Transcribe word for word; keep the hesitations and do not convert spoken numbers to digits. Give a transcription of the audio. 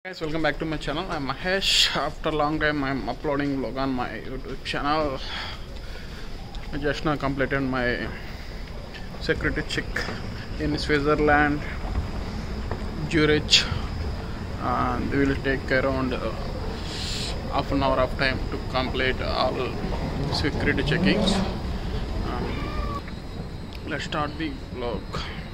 Guys, welcome back to my channel. I'm Mahesh. After a long time I'm uploading vlog on my YouTube channel. I just now completed my security check in Switzerland, Zurich, and they will take around uh, half an hour of time to complete all security checkings. Uh, let's start the vlog.